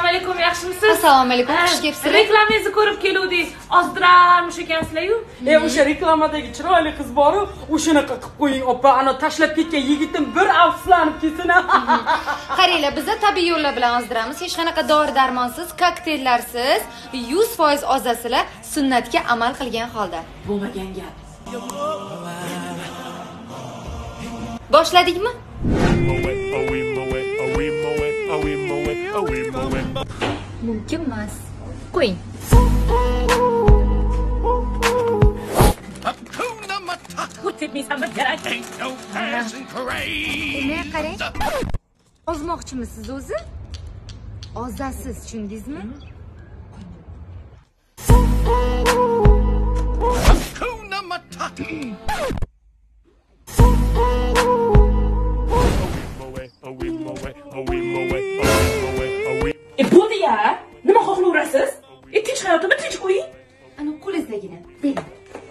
alaykum, yaxshimisiz? Assalomu alaykum, xush kelibsizlar. Reklamangizni ko'rib keluvdik. Ozdirarmish ekansizlar-yu. O'sha reklamadagi chiroyli qiz bor-ku, o'shanaqa qilib qo'ying, opa. Ana tashlab ketgan yigitim bir afsuslanib ketsin. Qaranglar, biz tabiiy yo'llar bilan ozdiramiz. Hech qanaqa dori-darmonsiz, kokteyllarsiz, 100% ozasizlar, sunnatga amal qilgan holda. Bo'lmagan gap. Boshladikmi? Mumkin emas. Qo'ying. Tepmaysanmi kerak? Nima qarang? Ozmoqchimisiz o'zi? Ozasiz, tushundingizmi? Bo'ldi-ya. Nima xohlaysiz? Tinch hayotimni tinch qo'ying. Ana qo'lingizdagina. Bering.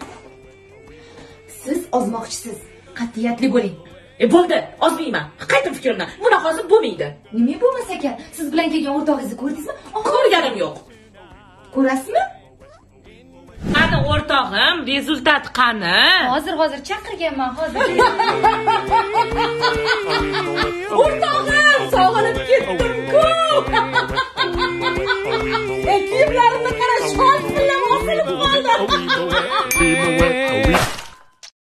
Siz ozmoqchisiz. Qat'iyatli bo'ling. Bo'ldi, ozmayman. Qaytim fikrimni. Bunaqasi bo'lmaydi. Nima bo'lmas ekan? Siz bilan kelgan o'rtog'ingizni ko'rdingizmi? Ko'rganim yo'q. Ko'rasizmi? Qani o'rtog'im, rezultat qani? Hozir chaqirganman, hozir. O'rtog'im!